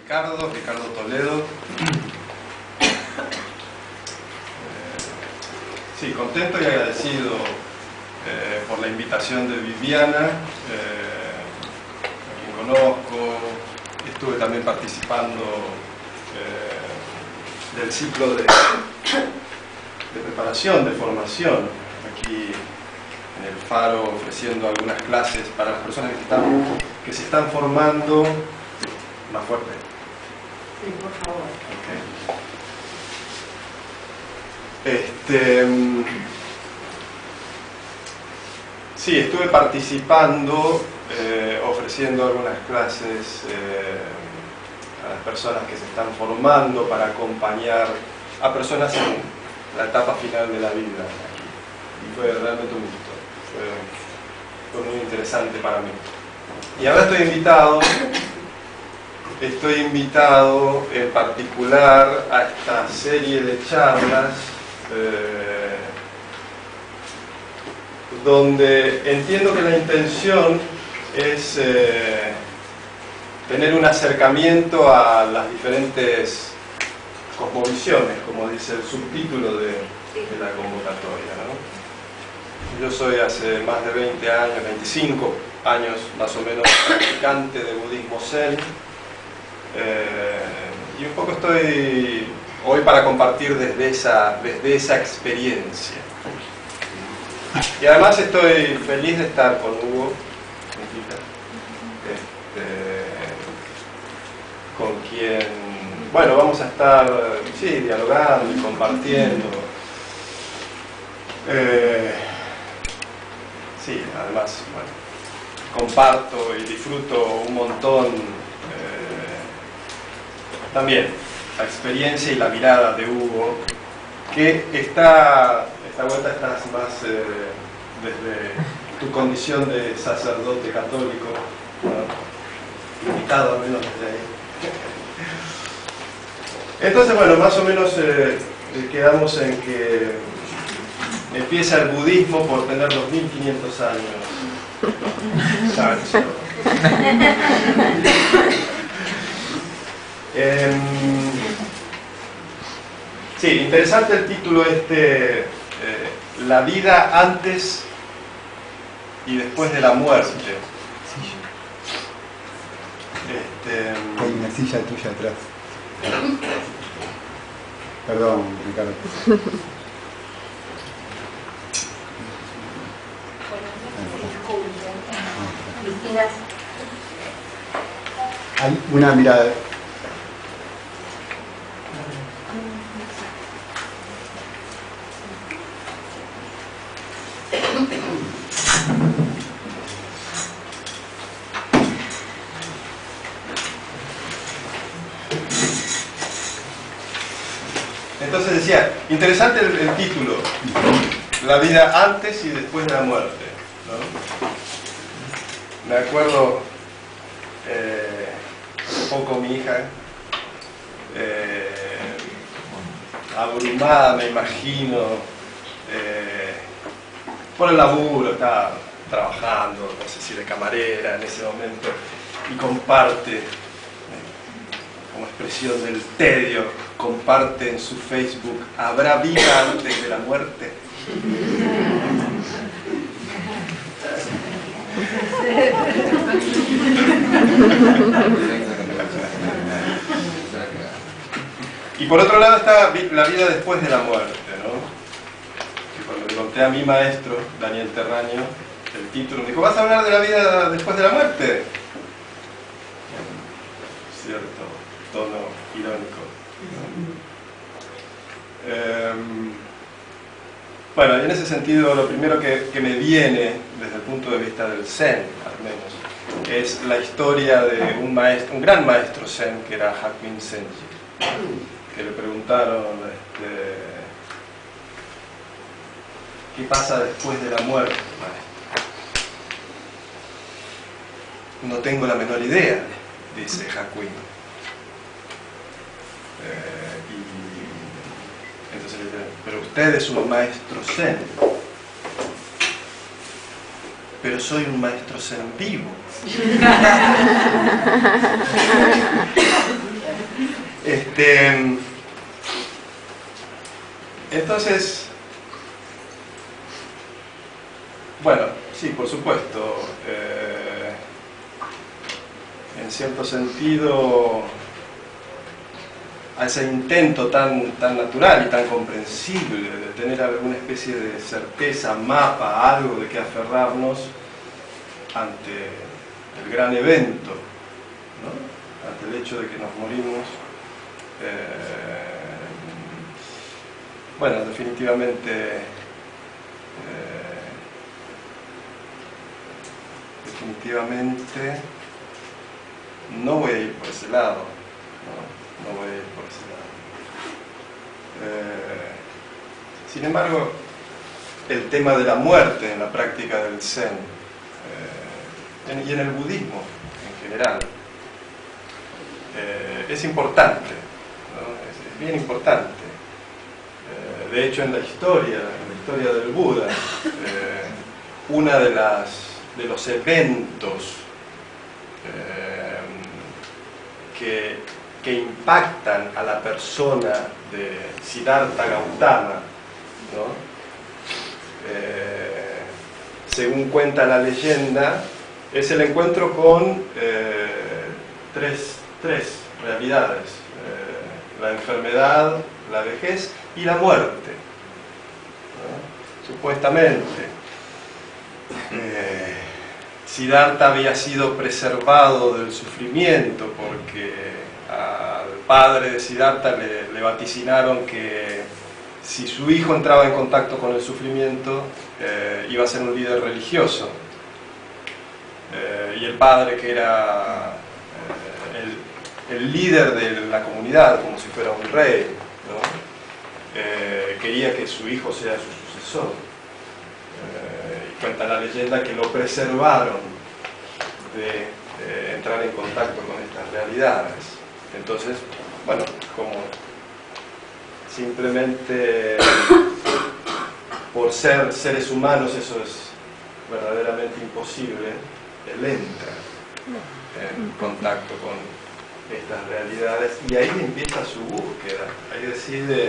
Ricardo Toledo. Sí, contento y agradecido por la invitación de Viviana, a quien conozco. Estuve también participando del ciclo de preparación, de formación, aquí en el Faro, ofreciendo algunas clases para las personas que se están formando. Más fuerte. Sí, por favor. Okay. Sí, estuve participando, ofreciendo algunas clases a las personas que se están formando para acompañar a personas en la etapa final de la vida. Y fue realmente un gusto, fue muy interesante para mí. Y ahora estoy invitado en particular a esta serie de charlas donde entiendo que la intención es tener un acercamiento a las diferentes cosmovisiones, como dice el subtítulo de la convocatoria, ¿no? Yo soy hace más de 20 años, 25 años más o menos, practicante de budismo zen, y un poco estoy hoy para compartir desde esa experiencia. Y además estoy feliz de estar con Hugo, con quien, bueno, vamos a estar, sí, dialogando y compartiendo. Sí, además, bueno, comparto y disfruto un montón también la experiencia y la mirada de Hugo, que esta vuelta estás más desde tu condición de sacerdote católico, ¿no? Invitado al menos desde ahí. Entonces, bueno, más o menos quedamos en que empieza el budismo por tener 2500 años. ¿Sabes? Sí, interesante el título la vida antes y después de la muerte. Hay una silla tuya atrás. Perdón, Ricardo. Hay una mirada. Entonces decía, interesante el título, la vida antes y después de la muerte, ¿no? Me acuerdo, hace poco mi hija, abrumada, me imagino, por el laburo, estaba trabajando, no sé si de camarera en ese momento, y comparte, como expresión del tedio, comparte en su Facebook: ¿habrá vida antes de la muerte? Y por otro lado está la vida después de la muerte, ¿no? Que cuando le conté a mi maestro, Daniel Terraño, el título, me dijo: ¿vas a hablar de la vida después de la muerte? Cierto tono irónico. Bueno, y en ese sentido lo primero que me viene desde el punto de vista del Zen, al menos, es la historia de un gran maestro Zen que era Hakuin Senji, que le preguntaron ¿qué pasa después de la muerte, maestro? No tengo la menor idea, dice Hakuin. Entonces le dicen: pero usted es un maestro Zen. Pero soy un maestro Zen vivo. Entonces, bueno, sí, por supuesto, en cierto sentido, a ese intento tan natural y tan comprensible de tener alguna especie de certeza, mapa, algo de que aferrarnos ante el gran evento, ¿no? Ante el hecho de que nos morimos, bueno, definitivamente no voy a ir por ese lado, no voy a ir por ese lado. Sin embargo, el tema de la muerte en la práctica del Zen y en el budismo en general es importante, ¿no? Es bien importante. De hecho, en la historia del Buda, una de los eventos que impactan a la persona de Siddhartha Gautama, ¿no? Según cuenta la leyenda, es el encuentro con tres realidades: la enfermedad, la vejez y la muerte, ¿no? Supuestamente Siddhartha había sido preservado del sufrimiento porque al padre de Siddhartha le vaticinaron que si su hijo entraba en contacto con el sufrimiento iba a ser un líder religioso, y el padre, que era el líder de la comunidad, como si fuera un rey, ¿no? Quería que su hijo sea su sucesor. Y cuenta la leyenda que lo preservaron de entrar en contacto con estas realidades. Entonces, bueno, como simplemente por ser seres humanos eso es verdaderamente imposible, él entra en contacto con estas realidades y ahí empieza su búsqueda. Ahí decide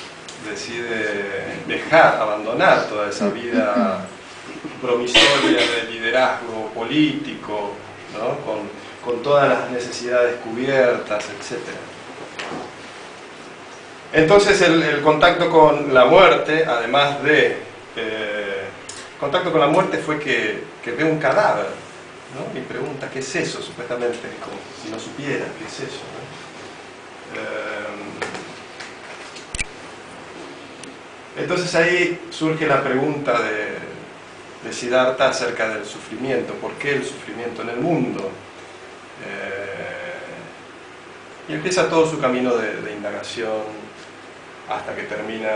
dejar, abandonar toda esa vida promisoria de liderazgo político, ¿no? con todas las necesidades cubiertas, etc. Entonces el contacto con la muerte, además de contacto con la muerte, fue que ve un cadáver, ¿no? Y pregunta, ¿qué es eso? Supuestamente, como si no supiera qué es eso, ¿no? Entonces ahí surge la pregunta de Siddhartha acerca del sufrimiento. ¿Por qué el sufrimiento en el mundo? Y empieza todo su camino de indagación hasta que termina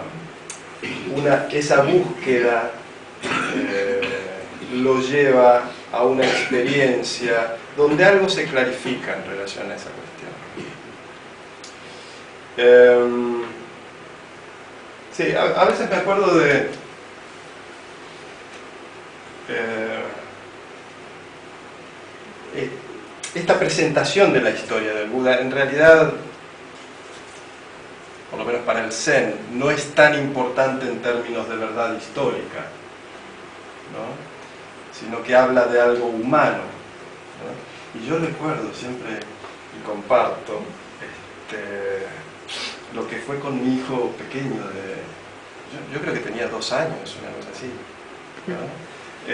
esa búsqueda, lo lleva a una experiencia donde algo se clarifica en relación a esa cuestión. Sí, a veces me acuerdo de esta presentación de la historia del Buda. En realidad, por lo menos para el Zen, no es tan importante en términos de verdad histórica, ¿no? Sino que habla de algo humano, ¿no? Y yo recuerdo siempre y comparto lo que fue con mi hijo pequeño, yo creo que tenía 2 años, una cosa así, ¿no?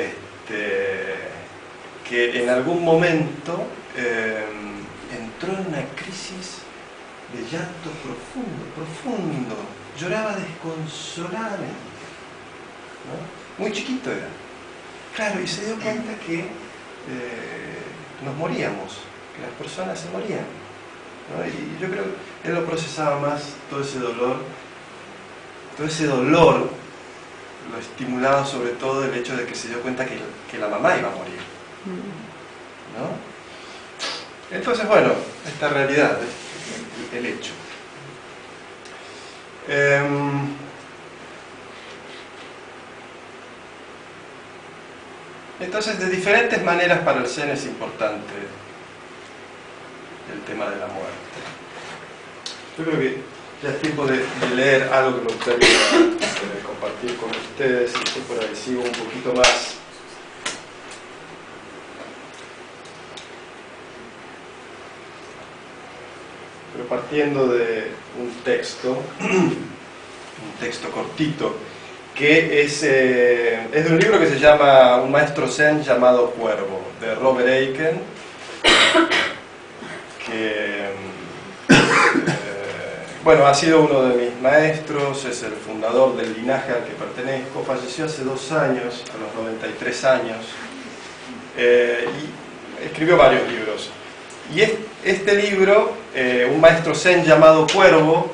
Que en algún momento entró en una crisis de llanto profundo, lloraba desconsoladamente, ¿no? Muy chiquito era, claro, y se dio cuenta que nos moríamos, que las personas se morían, ¿no? Y yo creo que él lo procesaba más, todo ese dolor lo estimulaba sobre todo el hecho de que se dio cuenta que la mamá iba a morir, ¿no? Entonces, bueno, esta realidad, el hecho. Entonces, de diferentes maneras para el Zen es importante el tema de la muerte. Yo creo que ya es tiempo de leer algo que me gustaría compartir con ustedes, y yo por ahí sigo un poquito más. Pero partiendo de un texto cortito, que es de un libro que se llama Un maestro zen llamado Cuervo, de Robert Aiken, que bueno, ha sido uno de mis maestros, es el fundador del linaje al que pertenezco, falleció hace 2 años, a los 93 años, y escribió varios libros. Y este libro, Un maestro zen llamado Cuervo,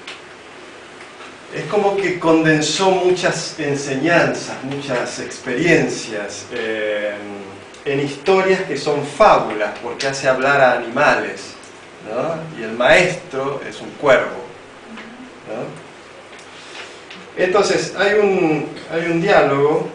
es como que condensó muchas enseñanzas, muchas experiencias en historias que son fábulas, porque hace hablar a animales, ¿no? Y el maestro es un cuervo, ¿no? Entonces, hay un diálogo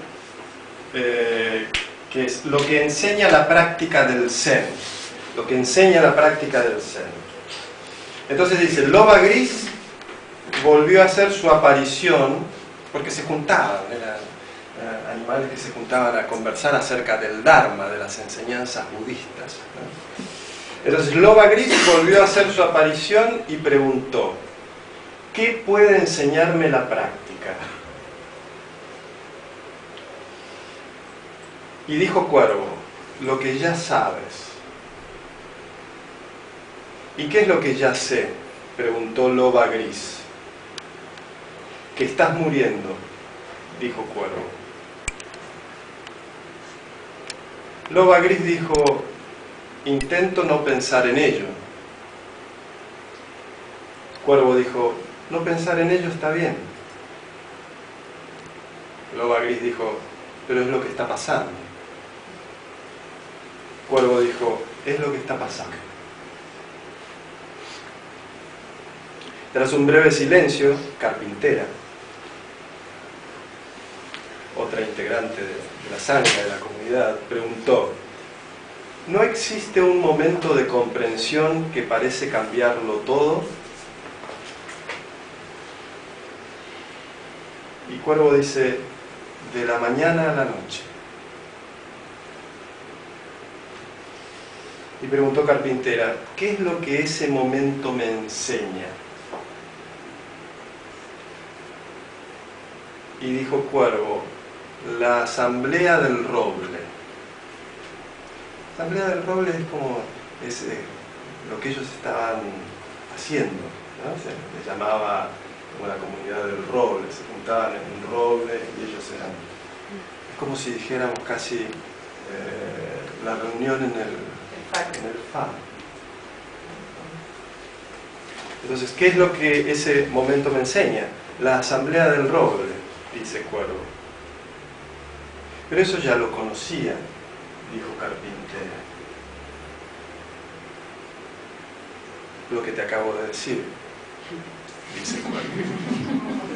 que es lo que enseña la práctica del zen. Lo que enseña la práctica del zen. Entonces dice, Loba Gris volvió a hacer su aparición, porque se juntaban, eran animales que se juntaban a conversar acerca del Dharma, de las enseñanzas budistas, ¿no? Entonces Loba Gris volvió a hacer su aparición y preguntó, ¿qué puede enseñarme la práctica? Y dijo Cuervo, lo que ya sabes. ¿Y qué es lo que ya sé?, preguntó Loba Gris. Que estás muriendo, dijo Cuervo. Loba Gris dijo, intento no pensar en ello. Cuervo dijo, no pensar en ello está bien. Loba Gris dijo, pero es lo que está pasando. Cuervo dijo, es lo que está pasando. Tras un breve silencio, Carpintera, otra integrante de la sangre de la comunidad, preguntó, ¿no existe un momento de comprensión que parece cambiarlo todo? Y Cuervo dice, de la mañana a la noche. Y preguntó Carpintera, ¿qué es lo que ese momento me enseña? Y dijo Cuervo, la asamblea del roble. La asamblea del roble es como lo que ellos estaban haciendo, ¿no? Se les llamaba como la comunidad del roble, se juntaban en un roble y ellos eran, es como si dijéramos casi la reunión en el FAM. Entonces, ¿qué es lo que ese momento me enseña? La asamblea del roble, dice Cuervo. Pero eso ya lo conocía, dijo Carpintera. Lo que te acabo de decir, dice Cuervo.